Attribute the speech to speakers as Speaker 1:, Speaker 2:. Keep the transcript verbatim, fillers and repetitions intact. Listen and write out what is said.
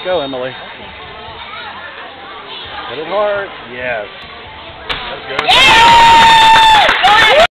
Speaker 1: Go, Emily. Hit it hard. Yes.
Speaker 2: That's good.